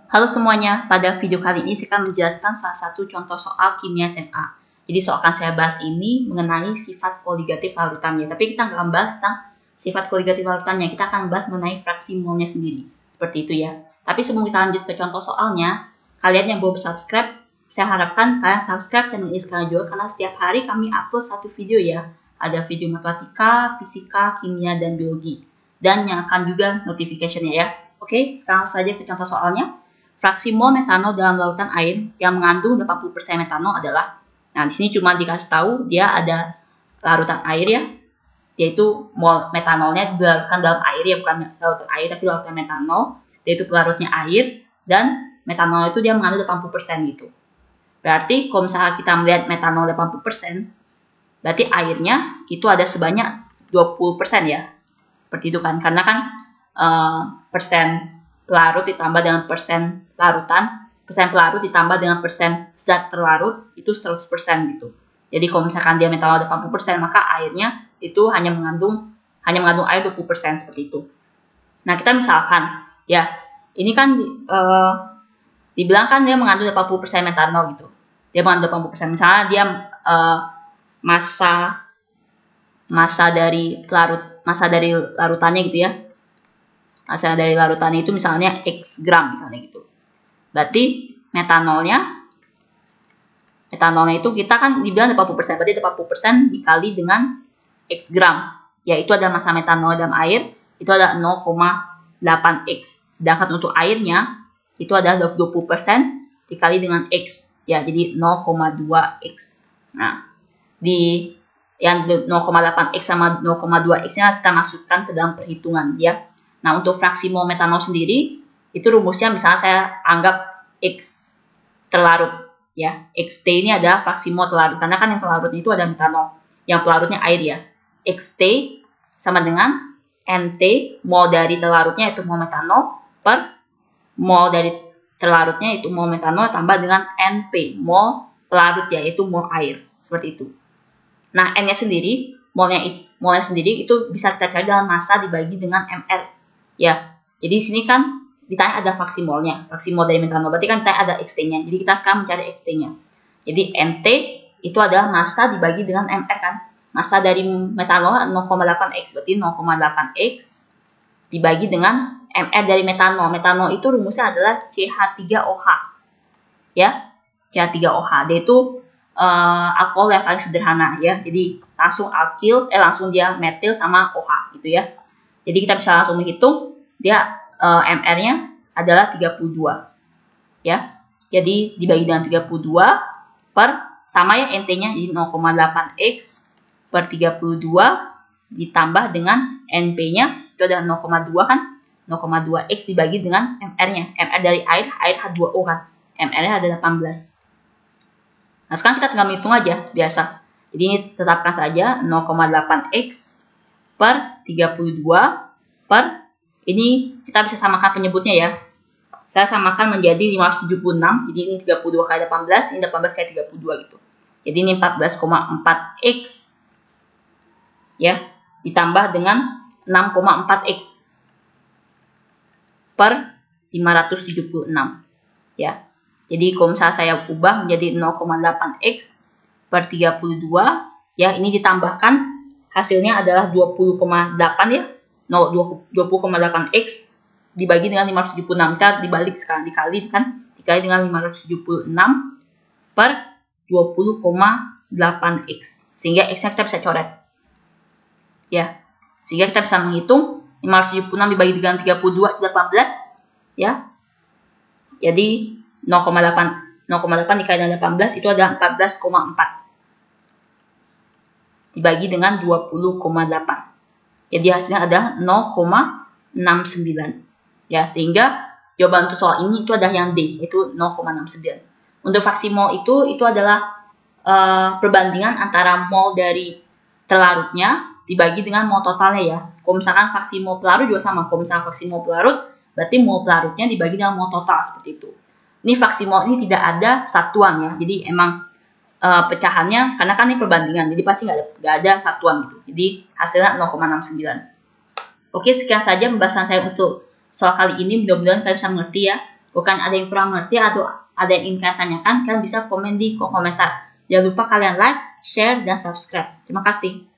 Halo semuanya, pada video kali ini saya akan menjelaskan salah satu contoh soal kimia SMA. Jadi soal akan saya bahas ini mengenai sifat koligatif larutannya. Tapi kita nggak bahas tentang sifat koligatif larutannya, kita akan bahas mengenai fraksi molnya sendiri. Seperti itu ya. Tapi sebelum kita lanjut ke contoh soalnya, kalian yang belum subscribe, saya harapkan kalian subscribe channel ini sekarang juga, karena setiap hari kami upload satu video ya. Ada video matematika, fisika, kimia, dan biologi. Dan yang akan juga notification-nya ya. Oke, sekarang saja ke contoh soalnya. Fraksi mol metanol dalam lautan air yang mengandung 80% metanol adalah, nah di sini cuma dikasih tahu dia ada larutan air ya, yaitu mol metanolnya dilarutkan dalam air ya, bukan lautan air tapi lautan metanol, yaitu pelarutnya air, dan metanol itu dia mengandung 80% gitu. Berarti kalau misalnya kita melihat metanol 80%, berarti airnya itu ada sebanyak 20% ya, seperti itu kan, karena kan persen pelarut ditambah dengan persen larutan, persen pelarut ditambah dengan persen zat terlarut, itu 100% gitu. Jadi kalau misalkan dia metanol 80%, maka airnya itu hanya mengandung air 20% seperti itu. Nah, kita misalkan, ya, ini kan dibilang kan dia mengandung 80% metanol gitu. Dia mengandung 80%, misalnya dia masa dari larutannya gitu ya. Masa dari larutannya itu misalnya X gram misalnya gitu. Berarti metanolnya itu kita kan dibilang 80%, berarti 80% dikali dengan X gram. Yaitu ada massa metanol dalam air, itu ada 0,8X. Sedangkan untuk airnya, itu adalah 20% dikali dengan X. Ya, jadi 0,2X. Nah, di yang 0,8X sama 0,2X-nya kita masukkan ke dalam perhitungan ya. Nah, untuk fraksi mol metanol sendiri, itu rumusnya misalnya saya anggap X terlarut. Ya, XT ini adalah fraksi mol terlarut. Karena kan yang terlarut itu ada metanol. Yang pelarutnya air ya. XT sama dengan NT, mol dari terlarutnya itu mol metanol, per mol dari terlarutnya itu mol metanol, tambah dengan NP, mol pelarut ya, itu mol air. Seperti itu. Nah, N-nya sendiri, molnya sendiri itu bisa kita cari dalam massa dibagi dengan MR. Ya, jadi di sini kan ditanya ada fraksi molnya, fraksi mol dari metanol, berarti kan ditanya ada XT-nya. Jadi kita sekarang mencari XT-nya. Jadi NT itu adalah massa dibagi dengan MR kan. Massa dari metanol 0,8X, berarti 0,8X dibagi dengan MR dari metanol. Metanol itu rumusnya adalah CH3OH. Ya, CH3OH. Dia itu alkohol yang paling sederhana ya. Jadi langsung langsung dia metil sama OH gitu ya. Jadi kita bisa langsung menghitung dia MR-nya adalah 32. Ya. Jadi dibagi dengan 32 per sama ya NT-nya, jadi 0,8X per 32 ditambah dengan NP-nya itu adalah 0,2 kan. 0,2X dibagi dengan MR-nya. MR dari air H2O kan. MR-nya ada 18. Nah, sekarang kita tinggal menghitung aja biasa. Jadi ini tetapkan saja 0,8X per 32 per, ini kita bisa samakan penyebutnya ya. Saya samakan menjadi 576, jadi ini 32 kali 18, ini 18 kali 32 gitu. Jadi ini 14,4X ya, ditambah dengan 6,4X per 576 ya. Jadi kalau misalnya saya ubah menjadi 0,8X per 32 ya, ini ditambahkan hasilnya adalah 20,8 ya. 20,8X dibagi dengan 576. Kita dibalik sekarang, dikali dengan 576 per 20,8X. Sehingga X-nya kita bisa coret. Ya. Sehingga kita bisa menghitung 576 dibagi dengan 32 itu 18 ya. Jadi 0,8 dikali dengan 18 itu adalah 14,4 dibagi dengan 20,8. Jadi hasilnya adalah 0,69. Ya, sehingga jawaban untuk soal ini itu adalah yang D, yaitu 0,69. Untuk fraksi mol itu adalah perbandingan antara mol dari terlarutnya dibagi dengan mol totalnya ya. Kalau misalkan fraksi mol pelarut juga sama. Kalau misalkan fraksi mol pelarut, berarti mol pelarutnya dibagi dengan mol total seperti itu. Ini fraksi mol ini tidak ada satuan ya. Jadi emang pecahannya, karena kan ini perbandingan, jadi pasti nggak ada satuan gitu. Jadi hasilnya 0,69. Oke, sekian saja pembahasan saya untuk soal kali ini. Mudah-mudahan kalian bisa mengerti ya. Bukan ada yang kurang mengerti atau ada yang ingin kalian tanyakan, kalian bisa komen di kolom komentar. Jangan lupa kalian like, share, dan subscribe. Terima kasih.